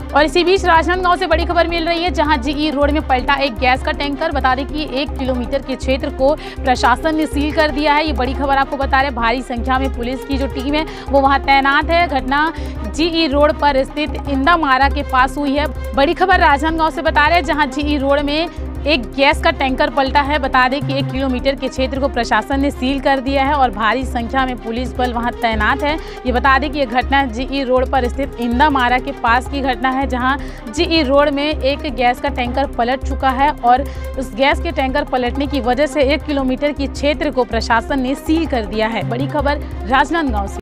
और इसी बीच राजनांदगांव से बड़ी खबर मिल रही है, जहां जीई रोड में पलटा एक गैस का टैंकर। बता दें कि 1 किलोमीटर के क्षेत्र को प्रशासन ने सील कर दिया है। ये बड़ी खबर आपको बता रहे हैं। भारी संख्या में पुलिस की जो टीम है वो वहां तैनात है। घटना जीई रोड पर स्थित इंदामारा के पास हुई है। बड़ी खबर राजनांदगांव से बता रहे हैं, जहां जीई रोड में एक गैस का टैंकर पलटा है। बता दें कि 1 किलोमीटर के क्षेत्र को प्रशासन ने सील कर दिया है और भारी संख्या में पुलिस बल वहां तैनात है। ये बता दें कि यह घटना जीई रोड पर स्थित इंदामारा के पास की घटना है, जहां जीई रोड में एक गैस का टैंकर पलट चुका है और उस गैस के टैंकर पलटने की वजह से 1 किलोमीटर के क्षेत्र को प्रशासन ने सील कर दिया है। बड़ी खबर राजनांदगांव से।